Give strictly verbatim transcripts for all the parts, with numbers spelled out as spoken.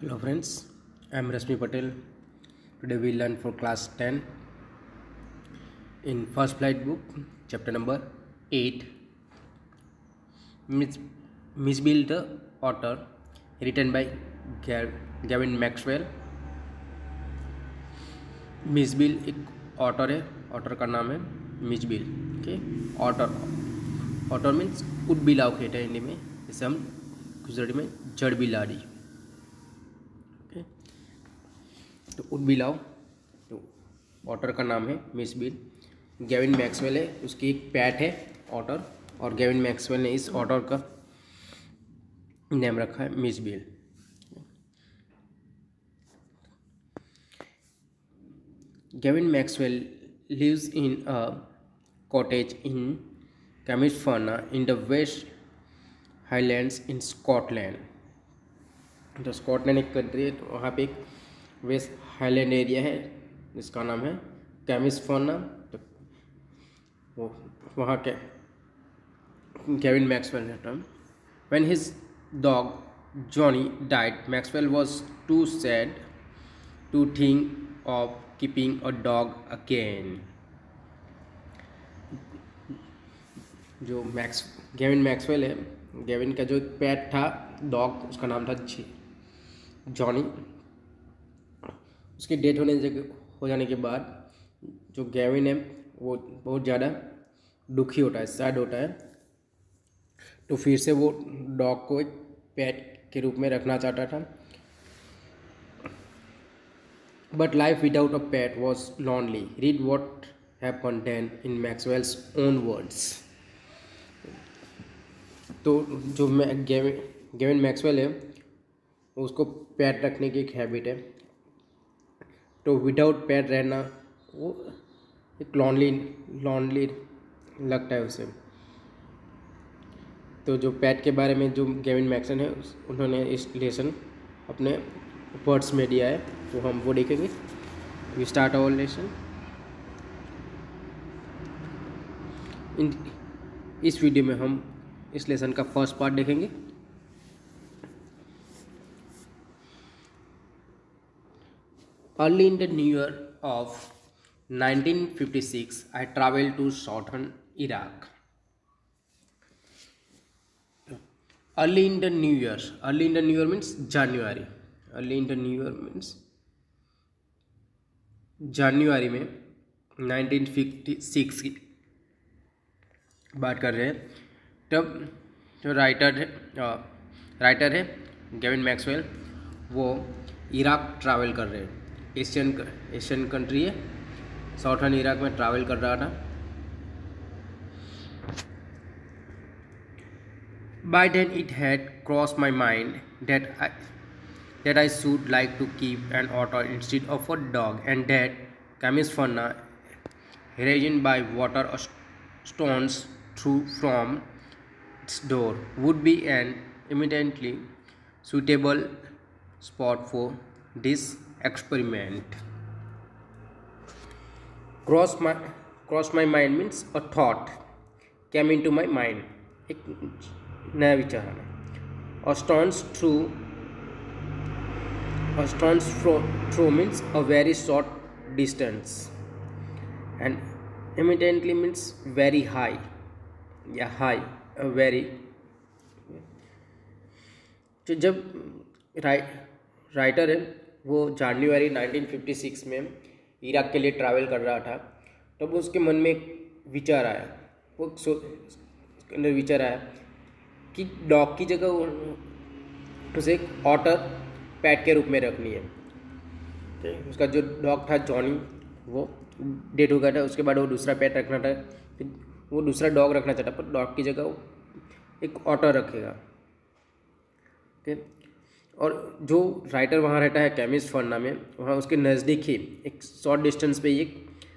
Hello friends, I am Rashmi Patel. Today we learn for class ten in First Flight book, chapter number eight, Miss, Miss Bill the Otter, written by Gavin Maxwell. Mijbil एक otter है, otter का नाम है Mijbil. Okay, otter otter means उड़बिलाव कहते हैं हिंदी में, जैसे हम गुजराती में जड़ बिलाड़ी. ओके, तो उड़बिलाव, तो ऑटर का नाम है मिस बिल. गेविन मैक्सवेल है, उसकी एक पैट है ऑटर, और गेविन मैक्सवेल ने इस ऑटर का नाम रखा है Mijbil. Gavin Maxwell lives in a cottage in Camisfana in the West Highlands in Scotland. तो स्कॉटलैंड एक कंट्री है, तो वहाँ पे एक वेस्ट हाईलैंड एरिया है जिसका नाम है कैमिसफोना. तो वो वहाँ के गेविन मैक्सवेल रहता है. When his dog Johnny died, Maxwell was too sad to think of keeping a dog again. जो मैक्स गेविन मैक्सवेल है, गेविन का जो पेट था डॉग, उसका नाम था जॉनी. उसकी डेथ होने हो जाने के बाद जो गेविन है वो बहुत ज़्यादा दुखी होता है, सैड होता है. तो फिर से वो डॉग को एक पेट के रूप में रखना चाहता था. But life without a pet was lonely. Read what happened then in Maxwell's own words. तो जो गेविन गेविन मैक्सवेल है उसको पेट रखने की एक हैबिट है. तो विदाउट पेट रहना वो एक लॉनली लॉनली लगता है उसे. तो जो पेट के बारे में जो गेविन मैक्सवेल है उन्होंने इस लेसन अपने वर्ड्स में दिया है, तो हम वो देखेंगे. We start our lesson. इन इस वीडियो में हम इस लेसन का फर्स्ट पार्ट देखेंगे. Early in the new year of nineteen fifty six I travel to southern Iraq. Early in the new year, early in the new year means January. Early in the new year means January में nineteen fifty six की बात कर रहे हैं. तब जो writer है writer है गेविन मैक्सवेल, वो इराक ट्रैवल कर रहे हैं. एशियन एशियन कंट्री है, साउथर्न इराक में ट्रैवल कर रहा था. By then it had crossed my mind that I that I should like to keep an otter instead of a dog, and that Camisfana, risen by water stones through from its door, would be an immediately suitable spot for this experiment. Cross my cross my mind means a thought came into my mind. एक नया विचार आना. A stone's through A stone's throw means a very short distance, and immediately means very high. या high, a very. तो जब right writer है वो जनवरी नाइनटीन फिफ्टी सिक्स में इराक के लिए ट्रैवल कर रहा था, तब तो उसके मन में एक विचार आया. वो उसके अंदर विचार आया कि डॉग की जगह उसे एक ऑटर पैट के रूप में रखनी है. उसका जो डॉग था जॉनी वो डेड हो गया था. उसके बाद वो दूसरा पैट रखना था, फिर वो दूसरा डॉग रखना चाहता, पर डॉग की जगह वो एक ऑटर रखेगा. ओके, और जो राइटर वहाँ रहता है कैमिसफोना में, वहाँ उसके नज़दीक ही एक शॉर्ट डिस्टेंस पे एक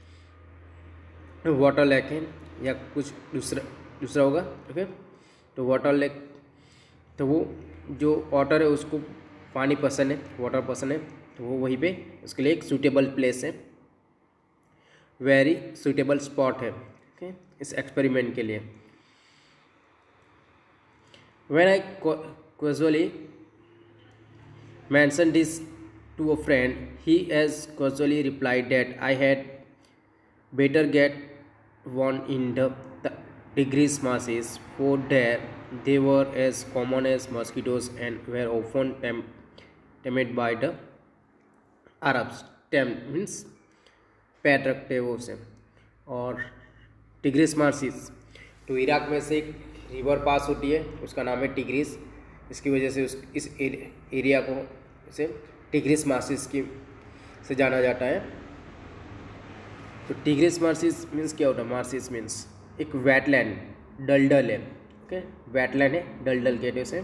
वाटर लेक है या कुछ दूसरा दूसरा होगा. ओके, तो वाटर लेक, तो वो जो ऑटर है उसको पानी पसंद है, वाटर पसंद है, तो वो वहीं पे उसके लिए एक सूटेबल प्लेस है, वेरी सूटेबल स्पॉट है. ओके, इस एक्सपेरिमेंट के लिए. When I casually mentioned this to a friend. He has casually replied that I had better get one in the, the degrees masses, for there they were as common as mosquitoes and were often tem- tempted by the Arabs. Tem means पैर रखते हैं वो उसे। और tigris marshes, तो Iraq में से एक रिवर पास होती है, उसका नाम है टिग्रिस। इसकी वजह से उस इस एरिया को इसे टिग्रिस मार्सिस की से जाना जाता है। तो टिग्रिस मार्सिस मीन्स क्या होता है? मार्सिस मीन्स एक वेटलैंड, डलडल है। ओके, वेटलैंड है, डलडल कहते हैं उसे।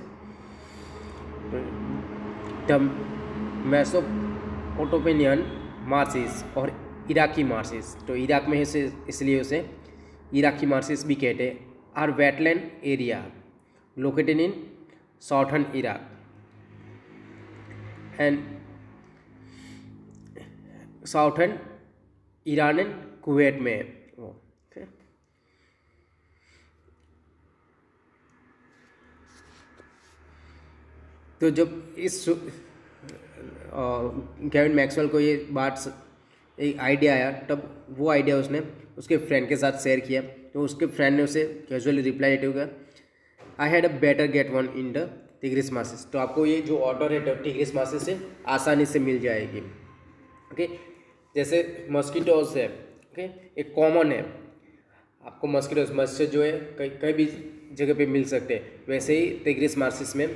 मेसोपोटामियन मार्सिस और इराकी मार्सिस, तो इराक में इसे इसलिए उसे इराकी मार्सिस भी कहते हैं। Are wetland area located in southern Iraq and southern Iran and Kuwait में है वो। okay? तो जब इस गेविन मैक्सवेल को ये बात एक आइडिया आया, तब वो आइडिया उसने उसके फ्रेंड के साथ शेयर किया। तो उसके फ्रेंड ने उसे कैजुअली रिप्लाई देते हुए I had a better get one in the Tigris marshes. तो आपको ये जो ऑर्डर है टिग्रिस मार्सिस से आसानी से मिल जाएगी। ओके, जैसे मस्कीटोज है, ओके, एक कॉमन है, आपको मस्कीटोज मच्छर जो है कहीं कहीं भी जगह पे मिल सकते हैं। वैसे ही टिग्रिस मार्सिस में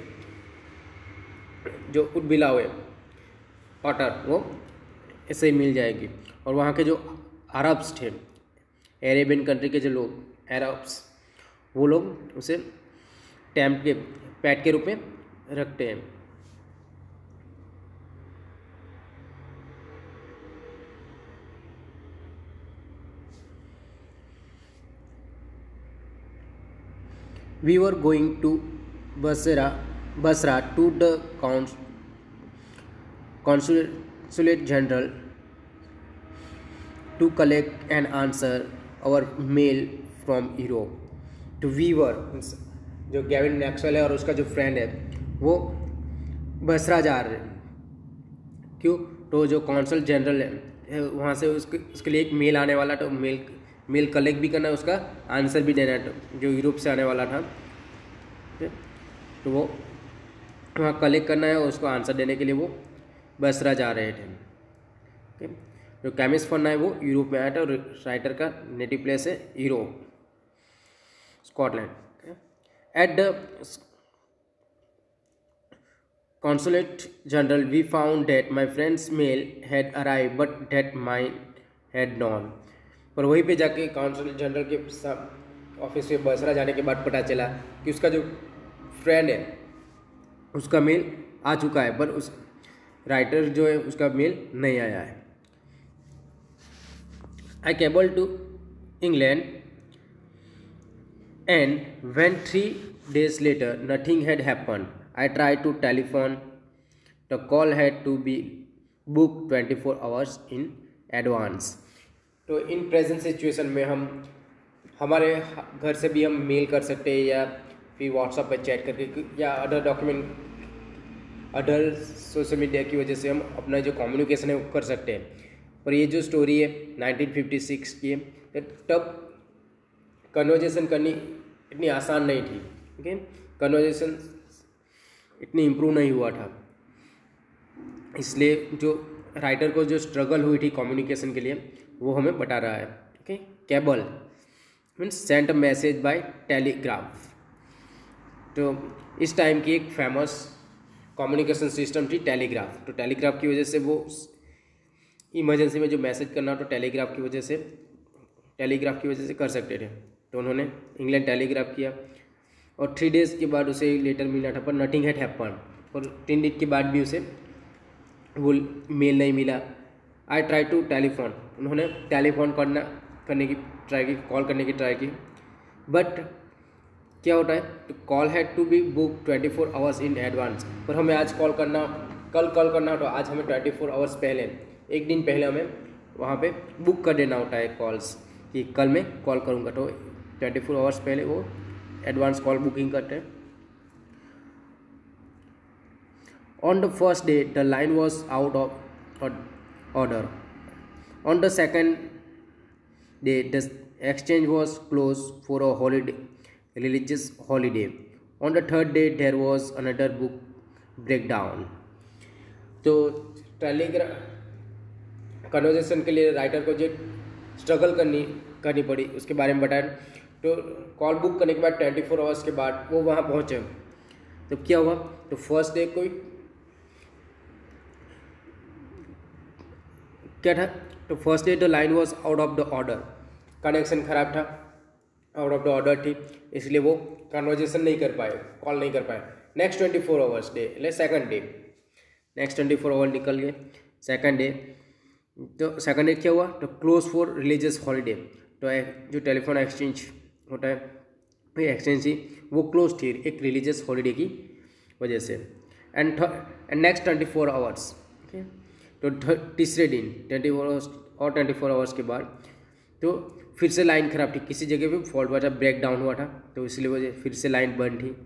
जो उदबिलाव है ऑटर, वो ऐसे ही मिल जाएगी। और वहाँ के जो अरब्स थे, अरेबियन कंट्री के जो लोग अरब्स, वो लोग उसे टैम्प के पैट के रूप में रखते हैं। We were going to Basra, Basra to the cons- consulate general to collect and answer our mail from Europe. तो we were, जो गेविन मैक्सवेल है और उसका जो फ्रेंड है वो बसरा जा रहे हैं। क्यों? तो जो कौंसल जनरल है वहाँ से उसके उसके लिए एक मेल आने वाला, तो मेल मेल कलेक्ट भी करना है, उसका आंसर भी देना है, जो यूरोप से आने वाला था। तो वो वहाँ कलेक्ट करना है और उसको आंसर देने के लिए वो बसरा जा रहे थे। जो केमिस्ट फन है वो यूरोप में आया था, और राइटर का नेटिव प्लेस है Europe, Scotland. At the consulate general we found that my friend's mail had arrived but that mine had not। पर वहीं पे जाके कॉन्सुलेट जनरल के ऑफिस में बसरा जाने के बाद पता चला कि उसका जो फ्रेंड है उसका मेल आ चुका है, पर उस राइटर जो है उसका मेल नहीं आया है। I cabled to England and when three days later nothing had happened, I tried to telephone. The call had to be booked twenty-four hours in advance। तो इन प्रेजेंट सिचुएशन में हम हमारे घर से भी हम मेल कर सकते हैं, या फिर व्हाट्सएप पर चैट करके, या other document other social media की वजह से हम अपना जो कम्युनिकेशन है वो कर सकते हैं। पर ये जो स्टोरी है नाइनटीन फिफ्टी सिक्स की है, तब कन्वर्जेशन करनी इतनी आसान नहीं थी। ओके, कन्वर्जेशन इतनी इम्प्रूव नहीं हुआ था, इसलिए जो राइटर को जो स्ट्रगल हुई थी कम्युनिकेशन के लिए वो हमें बता रहा है। Okay, cable means send a message by telegraph. तो इस टाइम की एक फेमस कम्युनिकेशन सिस्टम थी टेलीग्राफ। तो टेलीग्राफ की वजह से वो इमरजेंसी में जो मैसेज करना हो तो टेलीग्राफ की वजह से टेलीग्राफ की वजह से कर सकते थे। तो उन्होंने इंग्लैंड टेलीग्राफ किया, और थ्री डेज़ के बाद उसे लेटर मिला था, पर नथिंग हैड हैपन। और तीन दिन के बाद भी उसे वो मेल नहीं मिला। आई ट्राई टू टेलीफोन, उन्होंने टेलीफोन करना करने की ट्राई की, कॉल करने की ट्राई की, बट क्या होता है, तो call had to be book twenty four hours in advance. पर हमें आज कॉल करना, कल कॉल करना हो तो आज हमें ट्वेंटी फोर आवर्स पहले, एक दिन पहले हमें वहाँ पे बुक कर देना होता है कॉल्स, कि कल मैं कॉल करूँगा। तो ट्वेंटी फोर आवर्स पहले वो एडवांस कॉल बुकिंग करते हैं। On the first day, the line was out of order. On the second day, the exchange was closed for a holiday, religious holiday. On the third day, there was another book breakdown. तो telegram conversation के लिए writer को जो struggle करनी करनी पड़ी उसके बारे में बताया। तो कॉल बुक करने के बाद ट्वेंटी फोर आवर्स के बाद वो वहाँ पहुँचे। तो क्या हुआ, तो फर्स्ट डे कोई क्या था, तो first day the line was out of the order, connection खराब था, आउट ऑफ द ऑर्डर थी, इसलिए वो कन्वर्जेशन नहीं कर पाए, कॉल नहीं कर पाए। Next twenty four hours day ले second day, next twenty four hour निकल गए। सेकंड डे, तो सेकंड डे क्या हुआ, तो क्लोज फॉर रिलीजियस हॉलीडे। तो जो टेलीफोन एक्सचेंज होता है, एक्सचेंज थी वो क्लोज थी एक रिलीजियस हॉलीडे की वजह से। And and next twenty four hours, okay, तो तीसरे दिन ट्वेंटी फोर आवर्स और ट्वेंटी फोर आवर्स के बाद तो फिर से लाइन ख़राब थी, किसी जगह पे फॉल्ट हुआ था, ब्रेक डाउन हुआ था, तो इसलिए वजह फिर से लाइन बंद थी।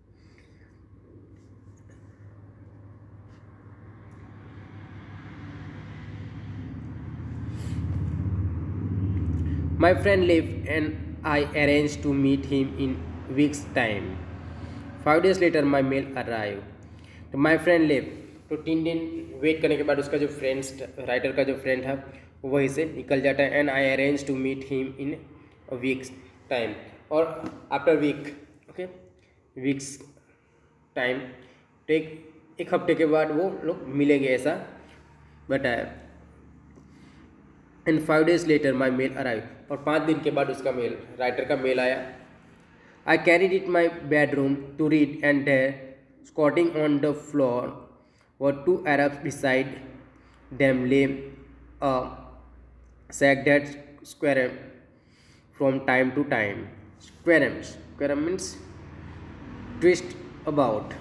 My friend left and I arranged to meet him in weeks time. Five days later my mail arrived. तो my friend left, तो तीन दिन वेट करने के बाद उसका जो फ्रेंड्स राइटर का जो फ्रेंड था वो वहीं से निकल जाता है। And I arrange to meet him in a week's time, और after week, okay, week's time, तो एक एक हफ्ते के बाद वो लोग मिलेंगे ऐसा बताया। And five days later my mail arrive, और पाँच दिन के बाद उसका मेल राइटर का मेल आया। I carried it my bedroom to read and there squatting on the floor were two Arabs beside them lay a sack that squirmed from time to time. Squirmed, squirmed means twist about.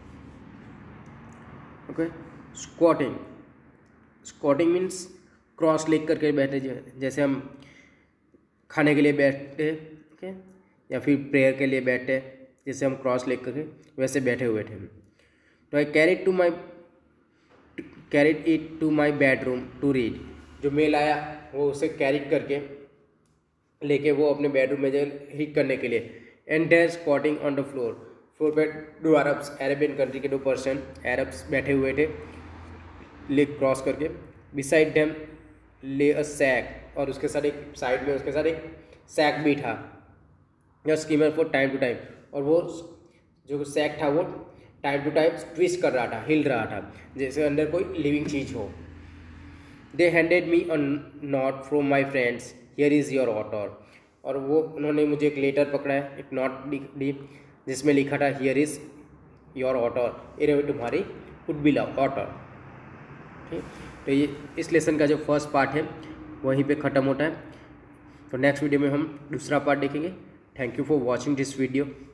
Okay, squatting, squatting means cross leg करके बैठे, जैसे हम खाने के लिए बैठते, okay, या फिर प्रेयर के लिए बैठे, जैसे हम क्रॉस लेग करके वैसे बैठे हुए थे। तो I carried to my carried it to my bedroom to read, जो मेल आया वो उसे कैरीड करके लेके वो अपने बेडरूम में जाए रीड करने के लिए। And there squatting on the floor, floor पे दो अरब्स, अरेबियन कंट्री के दो पर्सन अरब्स बैठे हुए थे लेग क्रॉस करके। Beside them lay a sac, और उसके साथ एक साइड में उसके साथ एक सैक भी था, या skimmer for time to time, और वो जो सैक था वो टाइम टू टाइम ट्विस्ट कर रहा था, हिल रहा था, जैसे अंदर कोई लिविंग चीज़ हो। They handed me a note from my friends, here is your otter, और वो उन्होंने मुझे एक लेटर पकड़ा है, एक नोट दी जिसमें लिखा था हियर इज़ योर ऑटर, ये तुम्हारी वुड बी लव ऑटर। ठीक, तो ये इस लेसन का जो फर्स्ट पार्ट है वहीं पे ख़त्म होता है। तो नेक्स्ट वीडियो में हम दूसरा पार्ट देखेंगे। Thank you for watching this video.